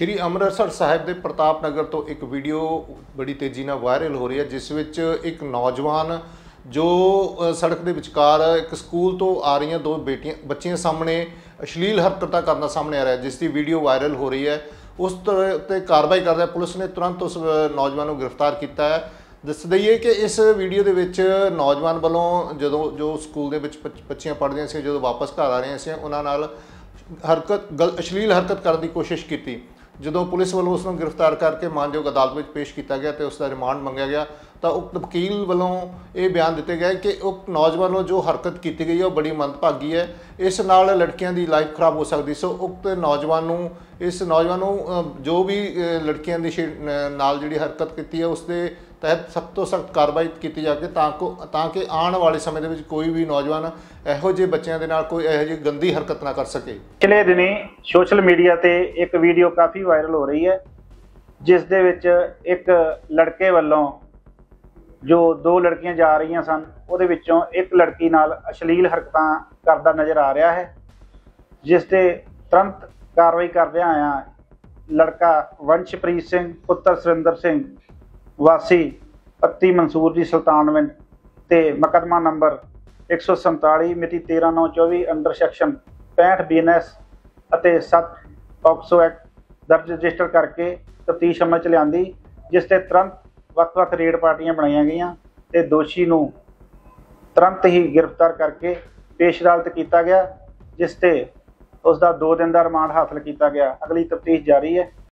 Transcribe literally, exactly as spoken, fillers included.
ਸ਼੍ਰੀ ਅੰਮ੍ਰਿਤਸਰ ਸਾਹਿਬ ਦੇ ਪ੍ਰਤਾਪ ਨਗਰ ਤੋਂ ਇੱਕ ਵੀਡੀਓ ਬੜੀ ਤੇਜ਼ੀ ਨਾਲ ਵਾਇਰਲ ਹੋ ਰਹੀ ਹੈ, ਜਿਸ ਵਿੱਚ ਇੱਕ ਨੌਜਵਾਨ ਜੋ ਸੜਕ ਦੇ ਵਿਚਕਾਰ ਇੱਕ ਸਕੂਲ ਤੋਂ ਆ ਰਹੀਆਂ ਦੋ ਬੇਟੀਆਂ ਬੱਚੀਆਂ ਸਾਹਮਣੇ ਅਸ਼ਲੀਲ ਹਰਕਤਾਂ ਕਰਨਾ ਸਾਹਮਣੇ ਆ ਰਿਹਾ ਹੈ, ਜਿਸ ਦੀ ਵੀਡੀਓ ਵਾਇਰਲ ਹੋ ਰਹੀ ਹੈ। ਉਸ ਤੇ ਕਾਰਵਾਈ ਕਰਦਿਆਂ ਪੁਲਿਸ ਨੇ ਤੁਰੰਤ ਉਸ ਨੌਜਵਾਨ ਨੂੰ ਗ੍ਰਿਫਤਾਰ ਕੀਤਾ ਹੈ। ਦੱਸ ਦਈਏ ਕਿ ਇਸ ਵੀਡੀਓ ਦੇ ਵਿੱਚ ਨੌਜਵਾਨ ਵੱਲੋਂ ਜਦੋਂ ਜੋ ਸਕੂਲ ਦੇ ਵਿੱਚ ਬੱਚੀਆਂ ਪੜ੍ਹਦੀਆਂ ਸੀ, ਜਦੋਂ ਵਾਪਸ ਘਰ ਆ ਰਹੀਆਂ ਸੀ, ਉਹਨਾਂ ਨਾਲ ਹਰਕਤ ਗਲ ਅਸ਼ਲੀਲ ਹਰਕਤ ਕਰਨ ਦੀ ਕੋਸ਼ਿਸ਼ ਕੀਤੀ। ਜਦੋਂ ਪੁਲਿਸ ਵੱਲੋਂ ਉਸ ਨੂੰ ਗ੍ਰਿਫਤਾਰ करके मानयोग अदालत में पेश किया गया तो उसका रिमांड मंगया गया, तो उक्त वकील वालों ये बयान दिते गए कि उक्त नौजवान जो हरकत की गई है वो बड़ी मंदभागी है, इस नाल लड़कियां की लाइफ खराब हो सकती। सो उक्त नौजवान नूं इस नौजवान नूं जो भी लड़कियां की नाल जिहड़ी हरकत की है उसके तहत सख्त तो सख्त कार्रवाई की जाए ताकि ताकि आने वाले समय में कोई भी नौजवान ਇਹੋ ਜਿਹੇ ਬੱਚਿਆਂ ਦੇ ਨਾਲ ਕੋਈ ਇਹੋ ਜਿਹੀ ਗੰਦੀ ਹਰਕਤ ਨਾ ਕਰ ਸਕੇ। ਪਿਛਲੇ ਦਿਨੀ ਸੋਸ਼ਲ ਮੀਡੀਆ ਤੇ ਇੱਕ ਵੀਡੀਓ ਕਾਫੀ ਵਾਇਰਲ ਹੋ ਰਹੀ ਹੈ, ਜਿਸ ਦੇ ਵਿੱਚ ਇੱਕ ਲੜਕੇ ਵੱਲੋਂ ਜੋ ਦੋ ਲੜਕੀਆਂ ਜਾ ਰਹੀਆਂ ਸਨ, ਉਹਦੇ ਵਿੱਚੋਂ ਇੱਕ ਲੜਕੀ ਨਾਲ ਅਸ਼ਲੀਲ ਹਰਕਤਾਂ ਕਰਦਾ ਨਜ਼ਰ ਆ ਰਿਹਾ ਹੈ, ਜਿਸ ਤੇ ਤੁਰੰਤ ਕਾਰਵਾਈ ਕਰਦਿਆਂ ਆਇਆ ਲੜਕਾ ਵੰਸ਼ਪ੍ਰੀਤ ਸਿੰਘ ਪੁੱਤਰ ਸੁਰਿੰਦਰ ਸਿੰਘ ਵਾਸੀ ਪੱਤੀ ਮਨਸੂਰ ਦੀ ਸੁਲਤਾਨਵਿੰਡ ਤੇ ਮੁਕੱਦਮਾ ਨੰਬਰ एक सौ संताली मिति तेरह नौ चौबी अंडर सैक्शन पैंठ बी एन एस ਅਤੇ सत्त पॉक्सो एक्ट दर्ज रजिस्टर करके तफ्तीश अमल च लियांदी, जिस ते तुरंत ਵੱਖ-ਵੱਖ रेड पार्टियां बनाई गई ते दोषी ਨੂੰ तुरंत ही गिरफ्तार करके पेश अदालत किया गया, जिस ते उसका दो दिन का रिमांड हासिल किया गया। अगली तफ्तीश जारी है।